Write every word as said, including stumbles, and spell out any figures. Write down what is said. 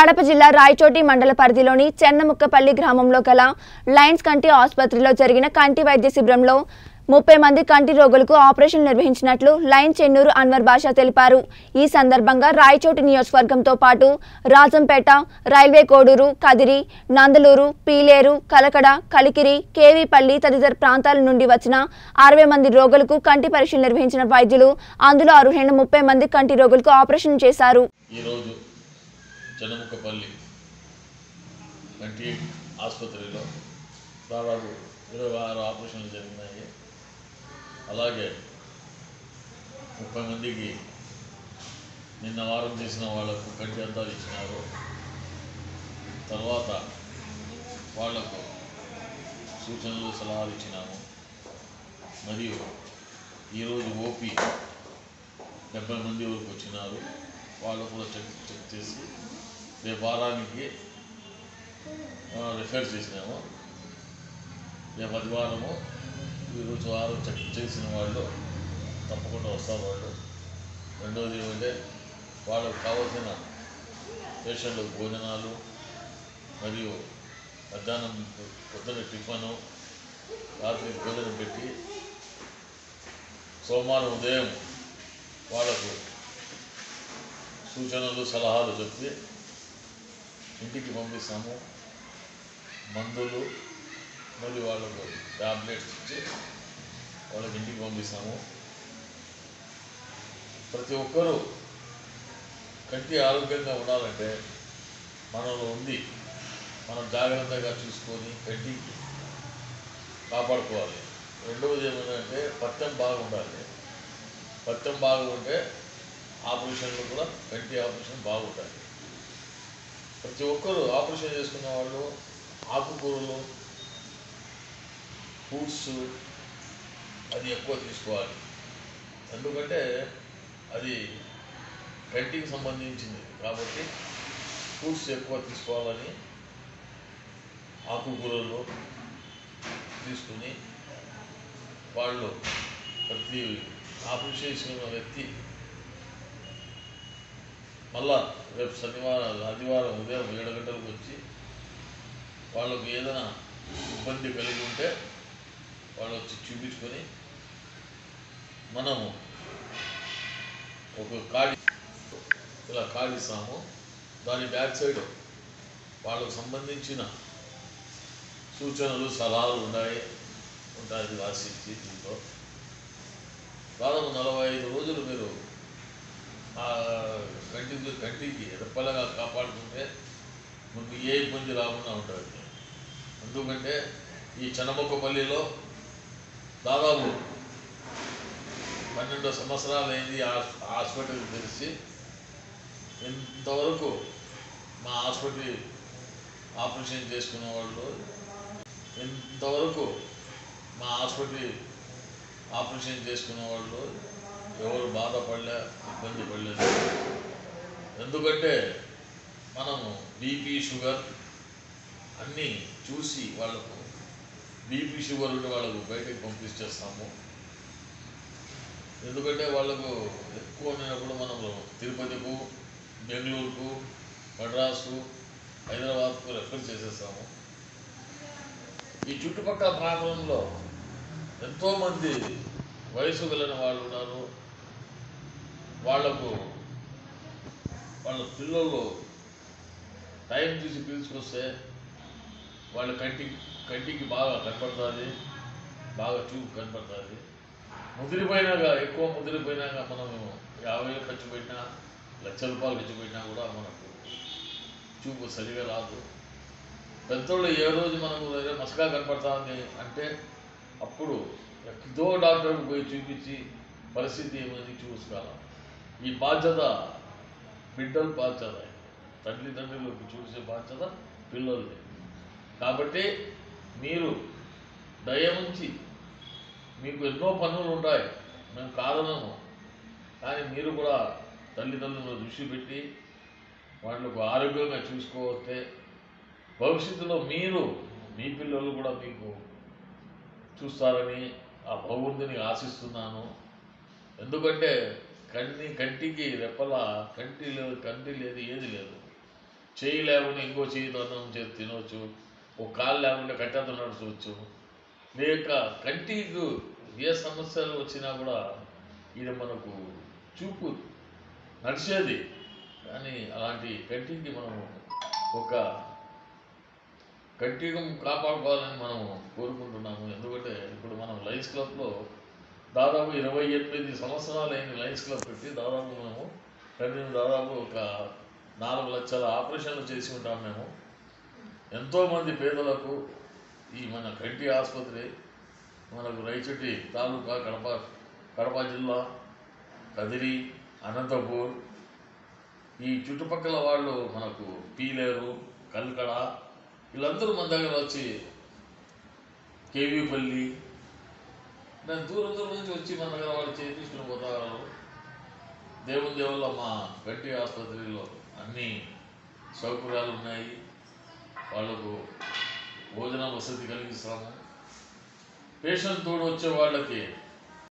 కడప జిల్లా రాయచోటి మండల పరిధిలోని చెన్నముక్కపల్లి గ్రామంలో గల లయన్స్ కంటి ఆసుపత్రిలో జరిగిన కంటి వైద్య శిబిరంలో ముప్పై మంది కంటి రోగులకు ఆపరేషన్ నిర్వహించినట్లు లయన్స్ చెన్నూరు అన్వర్ బాషా తెలిపారు। ఈ సందర్భంగా రాయచోటి నియోజకవర్గంతో పాటు రాజంపేట, రైల్వే కోడూరు, కదిరి, నందలూరు, పీలేరు, కలకడ, కలికిరి, కేవీపల్లి తదితర ప్రాంతాల నుండి వచ్చిన అరవై మంది రోగులకు కంటి పరీక్షలు నిర్వహించిన వైద్యులు అందులో అర్హులైన ముప్పై మంది కంటి రోగులకు ఆపరేషన్ చేశారు। చెన్నముక్కపల్లి కంటి ఆసుపత్రిలో దాదాపు ఇరవై ఆరు ఆపరేషన్లు జరిగినాయి। అలాగే ముప్పై మందికి నిన్న వారం చేసిన వాళ్ళకు కంటి అద్దాలు ఇచ్చినారు। తర్వాత వాళ్లకు సూచనలు సలహాలు ఇచ్చినాము। మరియు ఈరోజు ఓపీ డెబ్బై మంది వరకు వచ్చినారు, వాళ్ళు కూడా చెక్ చెక్ చేసి రేపు వారానికి రిఫర్ చేసినాము। రేపు ఆదివారము ఈరోజు వారం చెక్ చేసిన వాళ్ళు తప్పకుండా వస్తారు వాళ్ళు। రెండవది ఏమంటే వాళ్ళకు కావాల్సిన పేషెంట్లకు భోజనాలు మరియు మధ్యాహ్నం పొద్దున టిఫను, రాత్రి భోజనం పెట్టి సోమవారం ఉదయం వాళ్ళకు సూచనలు సలహాలు చెప్పి ఇంటికి పంపిస్తాము। మందులు మరియు వాళ్ళకు టాబ్లెట్స్ ఇచ్చి వాళ్ళకి ఇంటికి పంపిస్తాము। ప్రతి ఒక్కరూ కంటి ఆరోగ్యంగా ఉండాలంటే మనలో ఉంది మనం జాగ్రత్తగా చూసుకొని కంటికి కాపాడుకోవాలి। రెండవది ఏమంటే పత్యం బాగుండాలి, పత్యం బాగుంటే ఆపరేషన్లు కూడా కంటి ఆపరేషన్ బాగుంటాయి। ప్రతి ఒక్కరూ ఆపరేషన్ చేసుకున్న వాళ్ళు ఆకుకూరలు, ఫ్రూట్స్ అది ఎక్కువ తీసుకోవాలి, ఎందుకంటే అది కంటికి సంబంధించింది కాబట్టి ఫ్రూట్స్ ఎక్కువ తీసుకోవాలని ఆకుకూరలు తీసుకుని వాళ్ళు ప్రతి ఆపరేషన్ చేసుకున్న వ్యక్తి మళ్ళా రేపు శనివారం ఆదివారం ఉదయం ఏడు గంటలకు వచ్చి వాళ్ళకు ఏదైనా ఇబ్బంది కలిగి ఉంటే వాళ్ళు వచ్చి చూపించుకొని మనము ఒక కార్డు ఇలా కార్డు ఇస్తాము, దాని బ్యాక్ సైడ్ వాళ్ళకు సంబంధించిన సూచనలు సలహాలు ఉన్నాయి ఉంటాయి రాసి ఇచ్చి దీంట్లో దాదాపు నలభై ఐదు రోజులు మీరు కంటికి కంటికి రెప్పలుగా కాపాడుకుంటే మీకు ఏ ఇబ్బంది రాకుండా ఉంటుంది। ఎందుకంటే ఈ చెన్నముక్కపల్లిలో దాదాపు పన్నెండు సంవత్సరాలు అయింది హాస్పిటల్ తెలిసి, ఇంతవరకు మా హాస్పిటల్ ఆపరేషన్ చేసుకున్న వాళ్ళు ఇంతవరకు మా హాస్పిటల్ ఆపరేషన్ చేసుకున్న వాళ్ళు ఎవరు బాధపడలే, ఇబ్బంది పడలేదు। ఎందుకంటే మనము బీపీ, షుగర్ అన్నీ చూసి వాళ్ళకు బీపీ షుగర్ ఉంటే వాళ్ళకు బయటకు పంపించేస్తాము। ఎందుకంటే వాళ్ళకు ఎక్కువ ఉన్నప్పుడు మనము తిరుపతికు, బెంగళూరుకు, మద్రాసు, హైదరాబాద్కు రెఫర్ చేసేస్తాము। ఈ చుట్టుపక్కల ప్రాంతంలో ఎంతోమంది వయసు వెళ్ళిన వాళ్ళు ఉన్నారు, వాళ్లకు వాళ్ళ పిల్లలు టైం తీసి పిలుచుకొస్తే వాళ్ళ కంటికి కంటికి బాగా కనపడుతుంది, బాగా చూపు కనపడుతుంది। ముదిరిపోయినాక ఎక్కువ ముదిరిపోయినాక మనము యాభై వేలు ఖర్చు పెట్టినా, లక్ష రూపాయలు ఖర్చు పెట్టినా కూడా మనకు చూపు సరిగా రాదు। పెద్దోళ్ళు ఏ రోజు మనకు మసగా కనపడతా ఉంది అంటే అప్పుడు ఎక్కడో డాక్టర్కి పోయి చూపించి పరిస్థితి ఏమని చూసుకోవాలి। ఈ బాధ్యత బిడ్డల బాధ్యత, తల్లిదండ్రులకు చూసే బాధ్యత పిల్లలది। కాబట్టి మీరు దయముంచి మీకు ఎన్నో పనులు ఉంటాయి, మేము కాదనము, కానీ మీరు కూడా తల్లిదండ్రులను దృష్టి పెట్టి వాళ్ళకు ఆరోగ్యంగా చూసుకోవస్తే భవిష్యత్తులో మీరు మీ పిల్లలు కూడా మీకు చూస్తారని ఆ భగవంతుని ఆశిస్తున్నాను। ఎందుకంటే కంటి కంటికి రెప్పల కంటి లేదు, కంటి లేదు, ఏది లేదు। చేయి లేకుండా ఇంకో చేయి దొందనం చేసి తినవచ్చు, ఒక కాలు లేకుండా కట్టెతో నడచవచ్చు, లేక కంటికి ఏ సమస్యలు వచ్చినా కూడా ఇది మనకు చూపు నడిచేది. కానీ అలాంటి కంటికి మనం ఒక కంటిని కాపాడుకోవాలని మనం కోరుకుంటున్నాము. ఎందుకంటే ఇప్పుడు మనం లయన్స్ క్లబ్లో దాదాపు ఇరవై ఎనిమిది సంవత్సరాలు అయింది లయన్స్ క్లబ్ పెట్టి. దాదాపు మేము కంటిని దాదాపు ఒక నాలుగు లక్షల ఆపరేషన్లు చేసి ఉంటాం మేము. ఎంతోమంది పేదలకు ఈ మన కంటి ఆసుపత్రి మనకు రైచటి తాలూకా, కడప కడప జిల్లా, కదిరి, అనంతపూర్ ఈ చుట్టుపక్కల వాళ్ళు మనకు పీలేరు, కల్కడ వీళ్ళందరూ మన దగ్గర వచ్చి కేవీపల్లి దాని దూరం దూరం నుంచి వచ్చి మన దగ్గర వాళ్ళు చేయించుకుని పోతారు. దేవుని దేవుళ్ళ మా కంటి ఆసుపత్రిలో అన్ని సౌకర్యాలు ఉన్నాయి. వాళ్ళకు భోజన వసతి కలిగిస్తాము. పేషెంట్ తోడు వచ్చే వాళ్ళకి